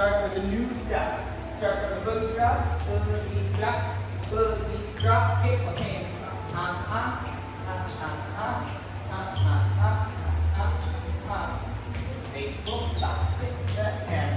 start with a new step. Start with a boogie drop, boogie drop, kick my hand. Eight, 4, 5, 6, 7, and